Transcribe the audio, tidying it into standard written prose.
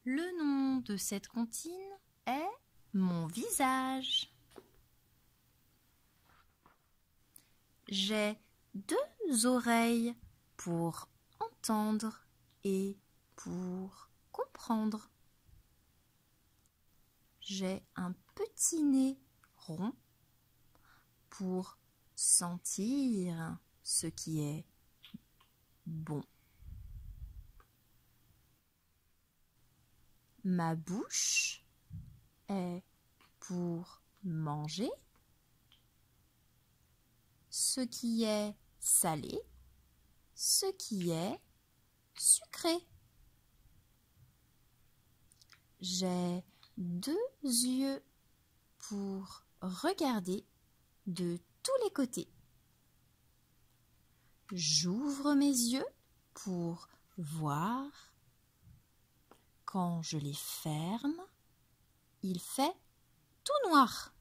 Le nom de cette comptine est mon visage. J'ai 2 oreilles pour entendre et pour comprendre. J'ai un petit nez rond pour sentir ce qui est bon. Ma bouche est pour manger ce qui est salé, ce qui est sucré. J'ai 2 yeux pour regarder de tous les côtés. J'ouvre mes yeux pour voir. Quand je les ferme, il fait tout noir.